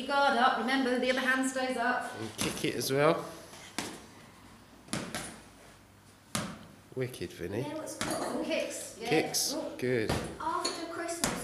your guard up. Remember, the other hand stays up. And kick it as well. Wicked, Vinny. You know what's cool? Kicks. Yeah. Kicks. Oh. Good. After Christmas,